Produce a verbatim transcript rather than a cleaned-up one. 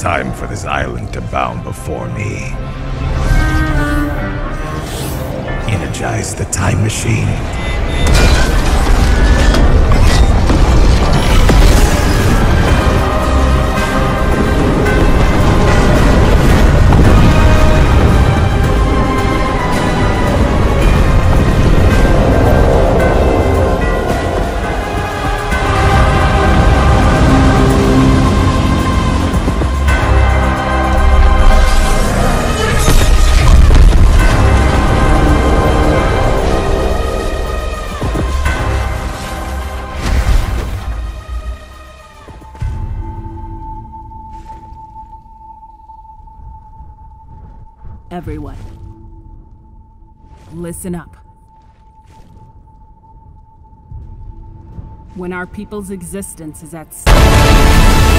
time for this island to bow before me. Energize the time machine. Everyone, listen up. When our people's existence is at stake,